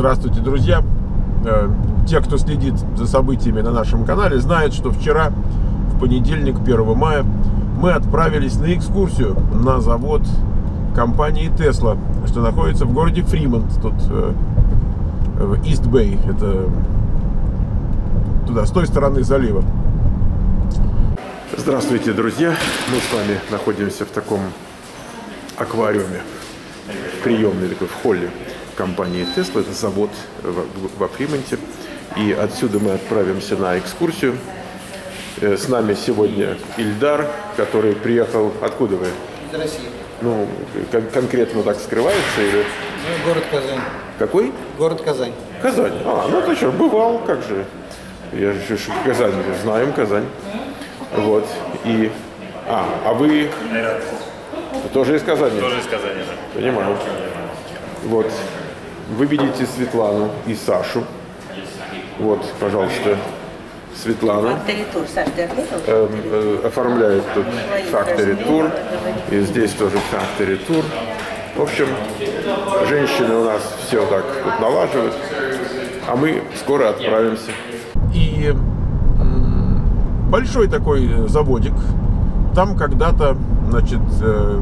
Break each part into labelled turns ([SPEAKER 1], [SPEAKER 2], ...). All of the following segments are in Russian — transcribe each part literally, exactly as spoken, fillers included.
[SPEAKER 1] Здравствуйте, друзья! Те, кто следит за событиями на нашем канале, знают, что вчера, в понедельник, первого мая, мы отправились на экскурсию на завод компании Tesla, что находится в городе Фримонт, тут в Ист-Бэй, это туда, с той стороны залива. Здравствуйте, друзья! Мы с вами находимся в таком аквариуме, приемный такой, в холле компании Tesla. Это завод во Фримонте. И отсюда мы отправимся на экскурсию. С нами сегодня Ильдар, который приехал... Откуда вы?
[SPEAKER 2] Из России.
[SPEAKER 1] Ну, кон конкретно так скрывается? Или...
[SPEAKER 2] Ну, город Казань.
[SPEAKER 1] Какой?
[SPEAKER 2] Город Казань.
[SPEAKER 1] Казань. А, ну ты что, бывал, как же. Я же Казань, знаем Казань. Вот. И... А, а вы... Тоже из Казани?
[SPEAKER 3] Тоже из Казани, да.
[SPEAKER 1] Понимаю. Вот. Вы видите Светлану и Сашу. Вот, пожалуйста, Светлана э, э, оформляет тут Factory Tour. И здесь тоже Factory Tour. В общем, женщины у нас все так тут налаживают. А мы скоро отправимся. И большой такой заводик. Там когда-то, значит, э,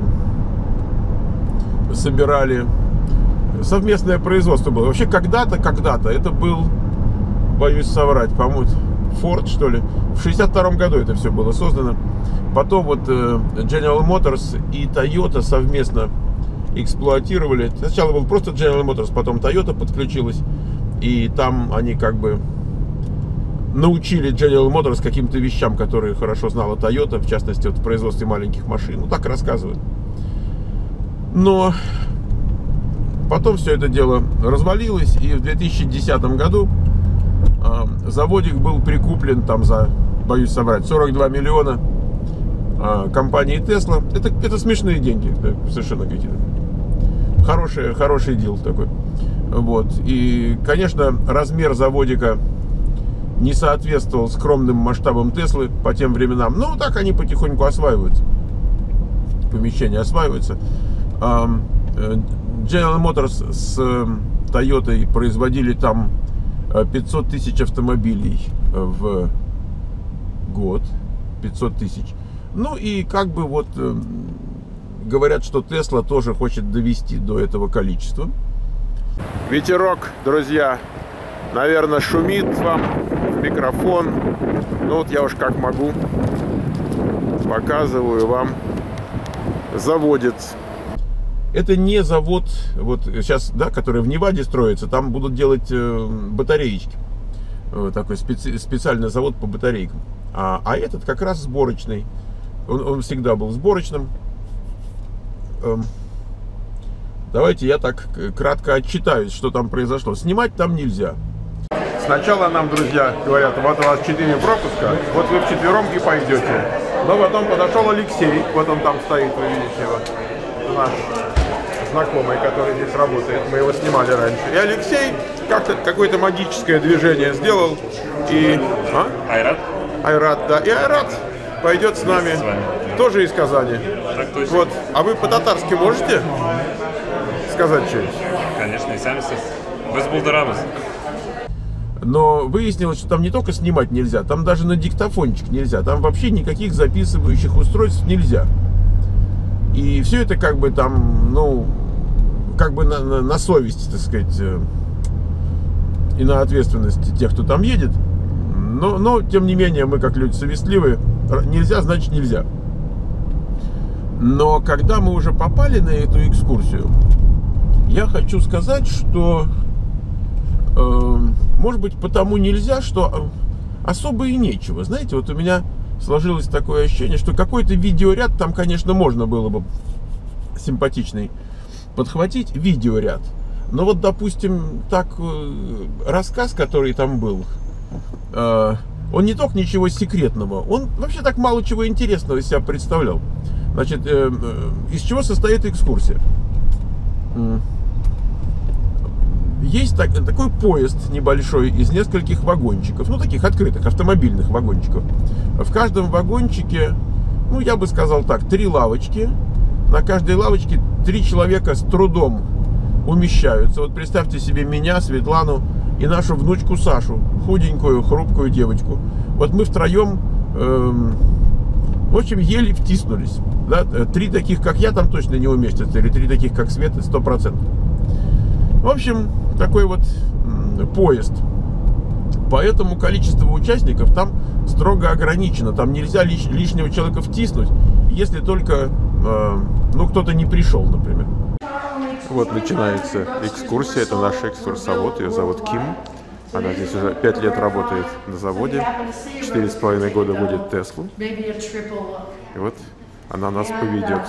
[SPEAKER 1] собирали... Совместное производство было. Вообще когда-то, когда-то это был, боюсь соврать, по-моему, Ford, что ли. В шестьдесят втором году это все было создано. Потом вот э, General Motors и Toyota совместно эксплуатировали. Сначала был просто General Motors, потом Toyota подключилась. И там они как бы научили General Motors каким-то вещам, которые хорошо знала Toyota, в частности, вот в производстве маленьких машин. Ну, так рассказывают. Но... Потом все это дело развалилось, и в две тысячи десятом году э, заводик был прикуплен там за, боюсь соврать, сорок два миллиона э, компании Tesla. Это, это смешные деньги, совершенно какие-то. Хороший, хороший дел такой. Вот. И, конечно, размер заводика не соответствовал скромным масштабам Tesla по тем временам. Но так они потихоньку осваиваются. Помещения осваиваются. General Motors с Toyota производили там пятьсот тысяч автомобилей в год. пятьсот тысяч. Ну и как бы вот говорят, что Tesla тоже хочет довести до этого количества. Ветерок, друзья, наверное, шумит вам в микрофон. Ну вот я уж как могу показываю вам заводец. Это не завод, вот сейчас, да, который в Неваде строится, там будут делать э, батареечки. Вот такой специ, специальный завод по батарейкам. А, а этот как раз сборочный. Он, он всегда был сборочным. Эм, давайте я так кратко отчитаюсь, что там произошло. Снимать там нельзя. Сначала нам, друзья, говорят, вот у вас четыре пропуска, вот вы вчетвером и пойдете. Но потом подошел Алексей, вот он там стоит, вы видите его. Это наш знакомый, который здесь работает, мы его снимали раньше. И Алексей как-то какое-то магическое движение сделал. И... А?
[SPEAKER 3] Айрат?
[SPEAKER 1] Айрат, да. И Айрат пойдет с нами.
[SPEAKER 3] С
[SPEAKER 1] тоже из Казани.
[SPEAKER 3] Так точно.
[SPEAKER 1] Вот. А вы по-татарски можете сказать что-нибудь?
[SPEAKER 3] Конечно, и сами без булдарамыз.
[SPEAKER 1] Но выяснилось, что там не только снимать нельзя, там даже на диктофончик нельзя. Там вообще никаких записывающих устройств нельзя. И все это как бы там, ну, как бы на, на, на совесть, так сказать, и на ответственность тех, кто там едет. Но, но, тем не менее, мы как люди совестливые, нельзя, значит нельзя. Но когда мы уже попали на эту экскурсию, я хочу сказать, что, э, может быть, потому нельзя, что особо и нечего. Знаете, вот у меня... сложилось такое ощущение, что какой-то видеоряд там, конечно, можно было бы симпатичный подхватить, видеоряд. Но вот, допустим, так рассказ, который там был, э, он не только ничего секретного, он вообще так мало чего интересного из себя представлял. Значит, э, э, из чего состоит экскурсия? Есть так, такой поезд небольшой из нескольких вагончиков, ну таких открытых автомобильных вагончиков. В каждом вагончике, ну я бы сказал так, три лавочки. На каждой лавочке три человека с трудом умещаются. Вот представьте себе меня, Светлану и нашу внучку Сашу, худенькую, хрупкую девочку. Вот мы втроем, эм, в общем, еле втиснулись. Да? Три таких, как я, там точно не уместятся, или три таких, как Света, сто процентов. В общем, такой вот м, поезд. Поэтому количество участников там строго ограничено. Там нельзя лиш, лишнего человека втиснуть, если только э, ну, кто-то не пришел, например. Вот начинается экскурсия. Это наш экскурсовод. Ее зовут Ким. Она здесь уже пять лет работает на заводе. Четыре с половиной года водит Теслу. И вот она нас поведет.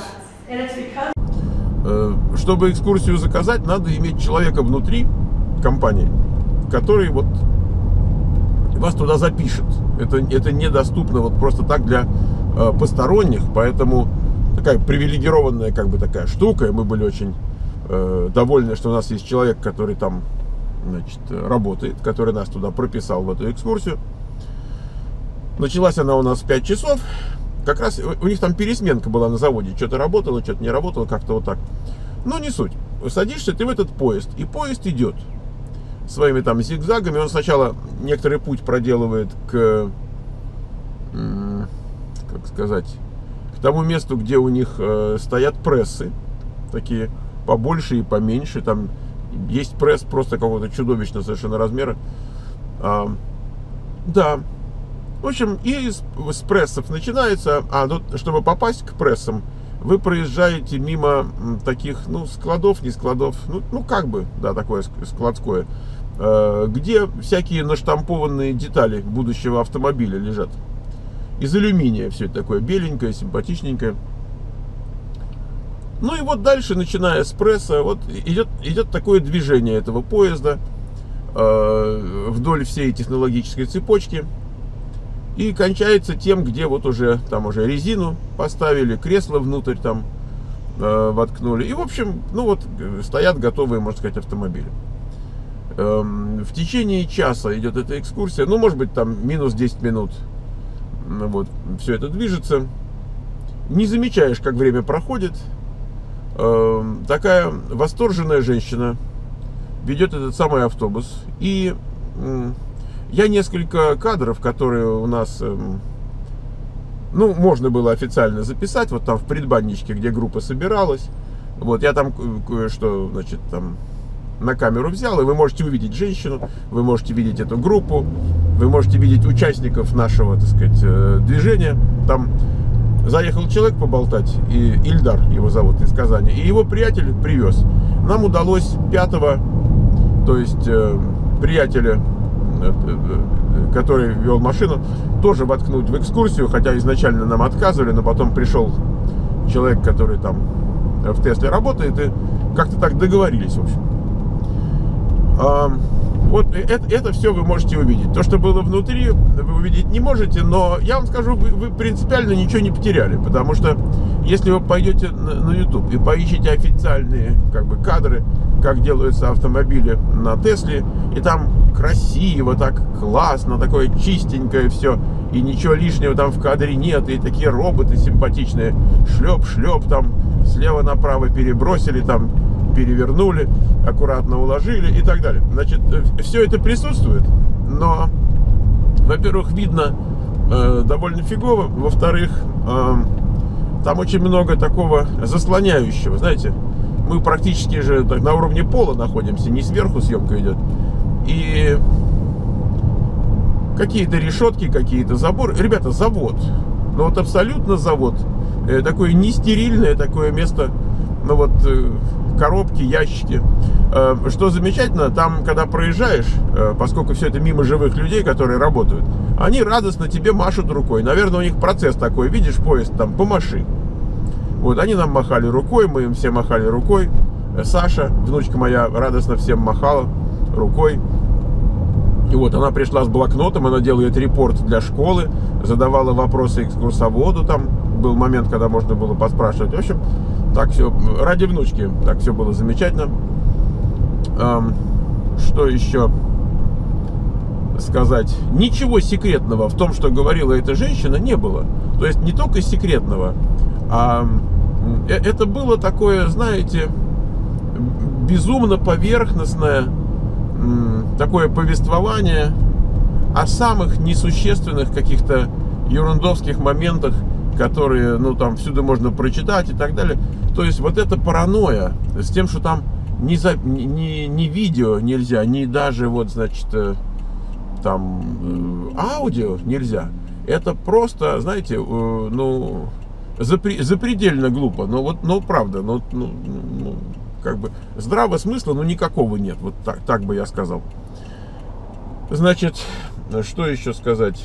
[SPEAKER 1] Чтобы экскурсию заказать, надо иметь человека внутри компании, который вот вас туда запишет. Это, это недоступно вот просто так для э, посторонних, поэтому такая привилегированная как бы такая штука. И мы были очень э, довольны, что у нас есть человек, который там, значит, работает, который нас туда прописал в эту экскурсию. Началась она у нас в пять часов. Как раз у них там пересменка была на заводе. Что-то работало, что-то не работало, как-то вот так. Но не суть. Садишься ты в этот поезд, и поезд идет своими там зигзагами. Он сначала некоторый путь проделывает к, как сказать, к тому месту, где у них э, стоят прессы, такие побольше и поменьше. Там есть пресс просто какого-то чудовищного совершенно размера. А, да. В общем, и с, с прессов начинается. А ну, чтобы попасть к прессам, вы проезжаете мимо таких, ну, складов, не складов, ну, ну как бы, да, такое складское, где всякие наштампованные детали будущего автомобиля лежат. Из алюминия все это такое беленькое, симпатичненькое. Ну и вот дальше, начиная с пресса, вот идет, идет такое движение этого поезда э, вдоль всей технологической цепочки. И кончается тем, где вот уже там уже резину поставили, кресло внутрь там э, воткнули. И в общем, ну вот стоят готовые, можно сказать, автомобили. Эм, в течение часа идет эта экскурсия. Ну, может быть, там минус десять минут. Ну, вот, все это движется. Не замечаешь, как время проходит. Эм, такая восторженная женщина ведет этот самый автобус. И м, я несколько кадров, которые у нас, эм, ну, можно было официально записать. Вот там в предбанничке, где группа собиралась. Вот, я там кое-что, значит, там на камеру взял, и вы можете увидеть женщину, вы можете видеть эту группу, вы можете видеть участников нашего, так сказать, движения. Там заехал человек поболтать, и Ильдар его зовут, из Казани, и его приятель привез. Нам удалось пятого, то есть э, приятеля, э, э, который вел машину, тоже воткнуть в экскурсию, хотя изначально нам отказывали, но потом пришел человек, который там в Тесле работает, и как-то так договорились, в общем. Вот это, это все вы можете увидеть. То, что было внутри, вы увидеть не можете, но я вам скажу, вы, вы принципиально ничего не потеряли, потому что если вы пойдете на, на YouTube и поищите официальные как бы кадры, как делаются автомобили на Тесле, и там красиво, так классно, такое чистенькое все, и ничего лишнего там в кадре нет, и такие роботы симпатичные, шлеп-шлеп, там слева направо перебросили, там перевернули, аккуратно уложили и так далее. Значит, все это присутствует, но, во-первых, видно э, довольно фигово, во-вторых, э, там очень много такого заслоняющего, знаете, мы практически же так, на уровне пола находимся, не сверху съемка идет, и какие-то решетки, какие-то заборы. Ребята, завод, ну вот абсолютно завод, э, такое нестерильное такое место, ну вот э, коробки, ящики. Что замечательно, там, когда проезжаешь, поскольку все это мимо живых людей, которые работают, они радостно тебе машут рукой. Наверное, у них процесс такой. Видишь поезд, там, помаши. Вот, они нам махали рукой, мы им все махали рукой. Саша, внучка моя, радостно всем махала рукой. И вот, она пришла с блокнотом, она делает репорт для школы, задавала вопросы экскурсоводу, там был момент, когда можно было поспрашивать. В общем, так все, ради внучки, так все было замечательно. Эм, что еще сказать? Ничего секретного в том, что говорила эта женщина, не было. То есть не только секретного, а это было такое, знаете, безумно поверхностное такое повествование о самых несущественных каких-то ерундовских моментах, которые, ну, там всюду можно прочитать и так далее. То есть вот эта паранойя с тем, что там ни, за, ни, ни, ни видео нельзя, ни даже вот, значит, там аудио нельзя. Это просто, знаете, ну, запри, запредельно глупо. Но вот, ну, правда, ну, ну, ну, как бы здравого смысла, ну, никакого нет. Вот так, так бы я сказал. Значит, что еще сказать?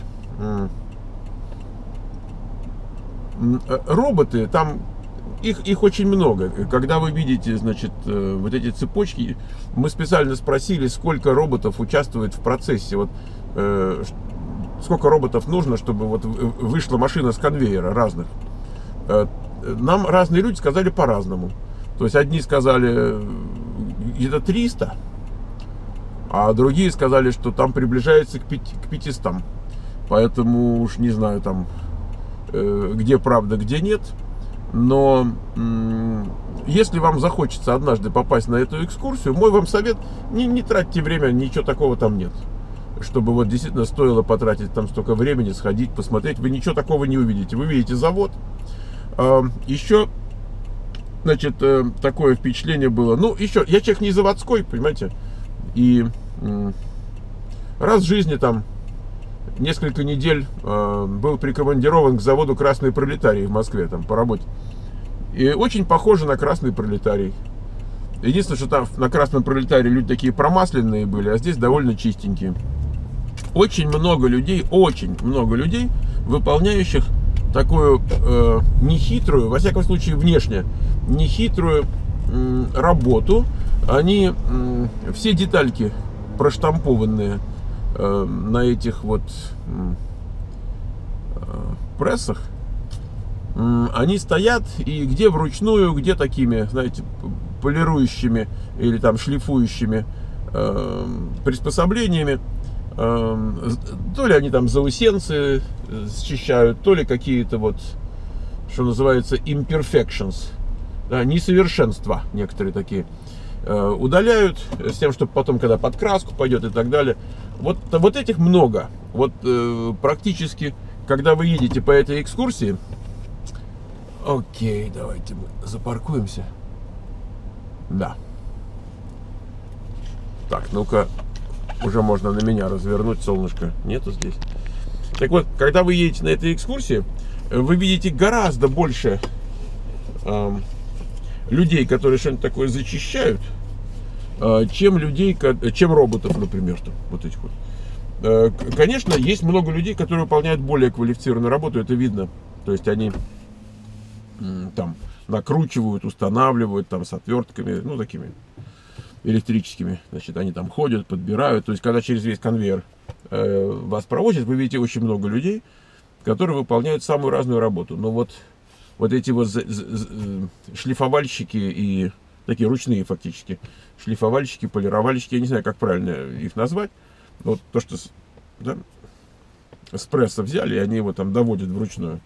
[SPEAKER 1] Роботы, там их, их очень много. Когда вы видите, значит, вот эти цепочки, мы специально спросили, сколько роботов участвует в процессе. Вот, э, сколько роботов нужно, чтобы вот вышла машина с конвейера разных. Э, нам разные люди сказали по-разному. То есть одни сказали где-то триста, а другие сказали, что там приближается к пятистам. Поэтому уж не знаю, там, э, где правда, где нет. Но м- если вам захочется однажды попасть на эту экскурсию, мой вам совет: не, не тратьте время, ничего такого там нет. Чтобы вот действительно стоило потратить там столько времени, сходить, посмотреть. Вы ничего такого не увидите. Вы видите завод. Э, еще, значит, э, такое впечатление было. Ну, еще, я человек не заводской, понимаете. И м- раз в жизни там несколько недель э, был прикомандирован к заводу «Красный пролетарий» в Москве, там, по работе. И очень похоже на «Красный пролетарий». Единственное, что там на «Красном пролетарии» люди такие промасленные были, а здесь довольно чистенькие. Очень много людей, очень много людей, выполняющих такую э, нехитрую, во всяком случае внешне, нехитрую э, работу. Они, э, все детальки проштампованные на этих вот прессах, они стоят, и где вручную, где такими, знаете, полирующими или там шлифующими э, приспособлениями, э, то ли они там заусенцы счищают, то ли какие-то вот, что называется, imperfections, да, несовершенства некоторые такие э, удаляют, с тем, чтобы потом, когда под краску пойдет и так далее. Вот, вот этих много. Вот э, практически, когда вы едете по этой экскурсии. Окей, давайте мы запаркуемся. Да. Так, ну-ка, уже можно на меня развернуть, солнышко нету здесь. Так вот, когда вы едете на этой экскурсии, вы видите гораздо больше э, людей, которые что-нибудь такое зачищают, чем людей, чем роботов, например, там, вот этих вот. Конечно, есть много людей, которые выполняют более квалифицированную работу, это видно. То есть они там накручивают, устанавливают там с отвертками, ну, такими электрическими. Значит, они там ходят, подбирают. То есть, когда через весь конвейер э, вас проводят, вы видите очень много людей, которые выполняют самую разную работу. Но вот, вот эти вот шлифовальщики и такие ручные фактически шлифовальщики, полировальщики, я не знаю, как правильно их назвать. Вот то, что, да, с пресса взяли, и они его там доводят вручную.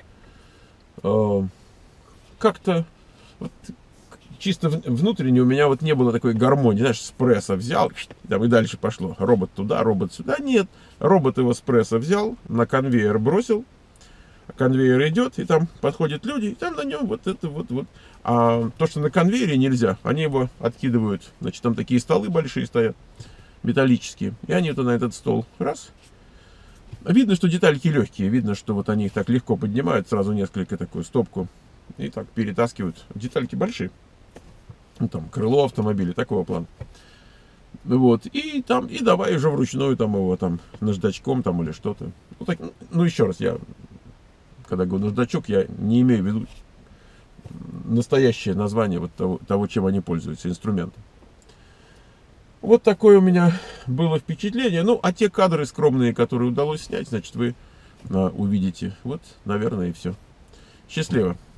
[SPEAKER 1] Как-то вот, чисто внутренне у меня вот не было такой гармонии. Знаешь, с пресса взял, там и дальше пошло. Робот туда, робот сюда. Нет, робот его с пресса взял, на конвейер бросил. Конвейер идет, и там подходят люди, и там на нем вот это вот, вот. А то, что на конвейере нельзя, они его откидывают. Значит, там такие столы большие стоят, металлические. И они вот на этот стол, раз. Видно, что детальки легкие, видно, что вот они их так легко поднимают, сразу несколько, такую стопку, и так перетаскивают. Детальки большие. Ну, там, крыло автомобиля, такого плана. Вот, и там, и давай уже вручную там его там наждачком там или что-то. Ну, так, ну, еще раз, я, когда говорю наждачок, я не имею в виду настоящее название вот того, того, чем они пользуются, инструментом. Вот такое у меня было впечатление. Ну, а те кадры скромные, которые удалось снять, значит, вы а, увидите. Вот, наверное, и все. Счастливо.